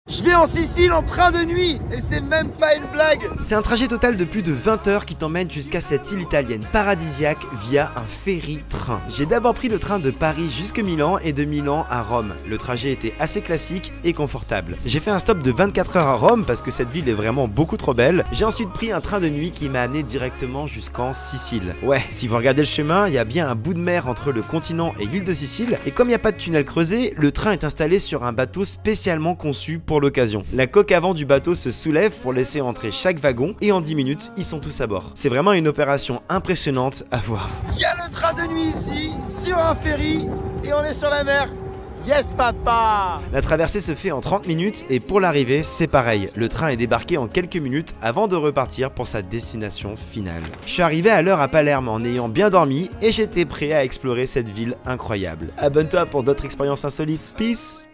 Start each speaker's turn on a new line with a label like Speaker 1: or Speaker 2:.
Speaker 1: Je vais en Sicile en train de nuit et c'est même pas une blague.
Speaker 2: C'est un trajet total de plus de 20 heures qui t'emmène jusqu'à cette île italienne paradisiaque via un ferry-train. J'ai d'abord pris le train de Paris jusque Milan et de Milan à Rome. Le trajet était assez classique et confortable. J'ai fait un stop de 24 heures à Rome parce que cette ville est vraiment beaucoup trop belle. J'ai ensuite pris un train de nuit qui m'a amené directement jusqu'en Sicile. Ouais, si vous regardez le chemin, il y a bien un bout de mer entre le continent et l'île de Sicile. Et comme il n'y a pas de tunnel creusé, le train est installé sur un bateau spécialement conçu pour l'occasion. La coque avant du bateau se soulève pour laisser entrer chaque wagon et en 10 minutes, ils sont tous à bord. C'est vraiment une opération impressionnante à voir.
Speaker 1: Il y a le train de nuit ici, sur un ferry, et on est sur la mer. Yes papa!
Speaker 2: La traversée se fait en 30 minutes et pour l'arrivée, c'est pareil. Le train est débarqué en quelques minutes avant de repartir pour sa destination finale. Je suis arrivé à l'heure à Palerme en ayant bien dormi et j'étais prêt à explorer cette ville incroyable. Abonne-toi pour d'autres expériences insolites. Peace!